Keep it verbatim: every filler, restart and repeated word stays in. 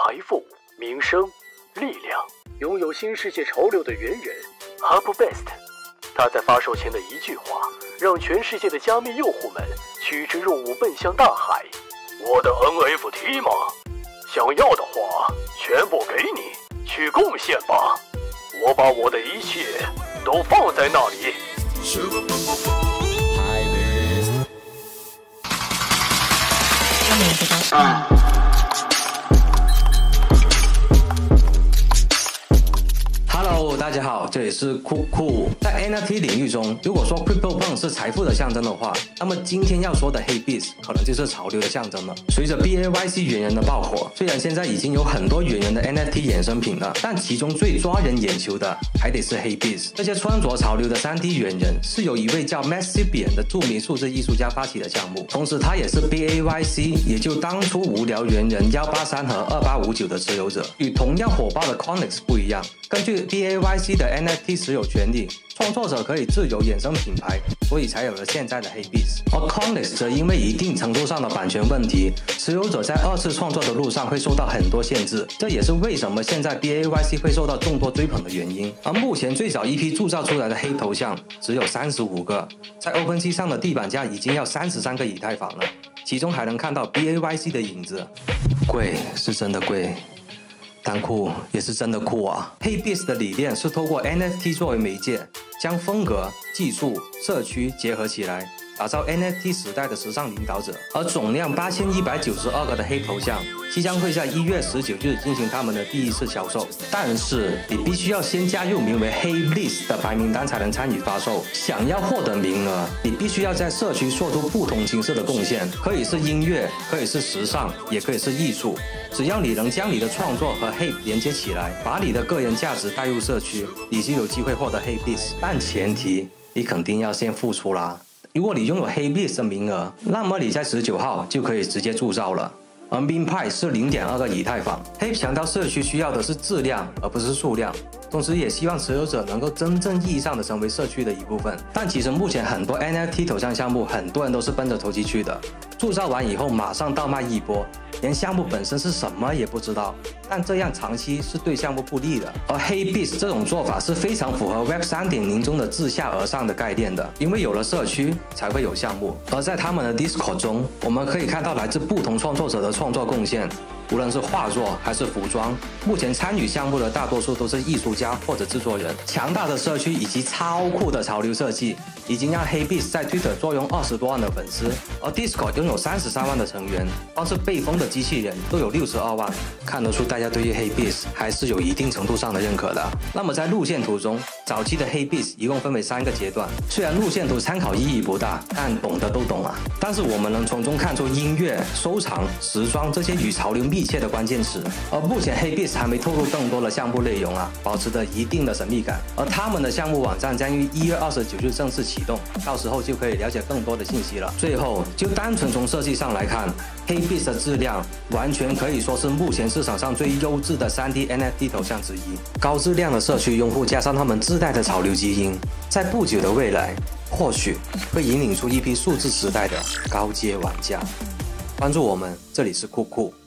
财富、名声、力量，拥有新世界潮流的猿人 HubBest。他在发售前的一句话，让全世界的加密用户们趋之若鹜，奔向大海。我的 N F T 吗？想要的话，全部给你，去贡献吧。我把我的一切都放在那里。 啊Hello， 大家好，这里是酷酷。在 N F T 领域中，如果说 CryptoPunk 是财富的象征的话，那么今天要说的 HeyBeast 可能就是潮流的象征了。随着 B A Y C 猿人的爆火，虽然现在已经有很多猿人的 N F T 衍生品了，但其中最抓人眼球的还得是 HeyBeast。这些穿着潮流的 三 D 猿人是由一位叫 Maxibian 的著名数字艺术家发起的项目，同时他也是 B A Y C， 也就当初无聊猿人一八三和二八五九的持有者。与同样火爆的 Connex 不一样，根据 B A Y C 的 N F T 持有权利，创作者可以自由衍生品牌，所以才有了现在的 HeyBeast。而 Connex 则因为一定程度上的版权问题，持有者在二次创作的路上会受到很多限制，这也是为什么现在 B A Y C 会受到众多追捧的原因。而目前最早一批铸造出来的黑头像只有三十五个，在 OpenSea 上的地板价已经要三十三个以太坊了，其中还能看到 B A Y C 的影子。贵是真的贵，但酷也是真的酷啊 ！HeyBeast 的理念是透过 N F T 作为媒介，将风格、技术、社区结合起来，打造 N F T 时代的时尚领导者。而总量八千一百九十二个的黑头像，即将会在一月十九日进行他们的第一次销售。但是你必须要先加入名为 HeyList 的白名单才能参与发售。想要获得名额，你必须要在社区做出不同形式的贡献，可以是音乐，可以是时尚，也可以是艺术。只要你能将你的创作和 Hey 连接起来，把你的个人价值带入社区，你就有机会获得 HeyBeast。但前提，你肯定要先付出啦。如果你拥有 HeyBeast 的名额，那么你在十九号就可以直接铸造了。而 Min 派是 零点二个以太坊。Hey 强调社区需要的是质量，而不是数量。同时也希望持有者能够真正意义上的成为社区的一部分。但其实目前很多 N F T 头像项目，很多人都是奔着投机去的，铸造完以后马上倒卖一波，连项目本身是什么也不知道。但这样长期是对项目不利的。而 HeyBeast 这种做法是非常符合 Web 三点零 中的自下而上的概念的，因为有了社区才会有项目。而在他们的 Discord 中，我们可以看到来自不同创作者的创作贡献。无论是画作还是服装，目前参与项目的大多数都是艺术家或者制作人。强大的社区以及超酷的潮流设计，已经让 HeyBeast 在 Twitter 坐拥二十多万的粉丝，而 Discord 拥有三十三万的成员，光是被封的机器人都有六十二万，看得出大家对于 HeyBeast 还是有一定程度上的认可的。那么在路线图中，早期的 HeyBeast 一共分为三个阶段，虽然路线图参考意义不大，但懂的都懂啊。但是我们能从中看出音乐、收藏、时装这些与潮流密切的关键词。而目前 HeyBeast 还没透露更多的项目内容啊，保持着一定的神秘感。而他们的项目网站将于一月二十九日正式启动，到时候就可以了解更多的信息了。最后，就单纯从设计上来看， HeyBeast 的质量完全可以说是目前市场上最优质的 三 D N F T 头像之一。高质量的社区用户加上他们自带的潮流基因，在不久的未来，或许会引领出一批数字时代的高阶玩家。关注我们，这里是酷酷。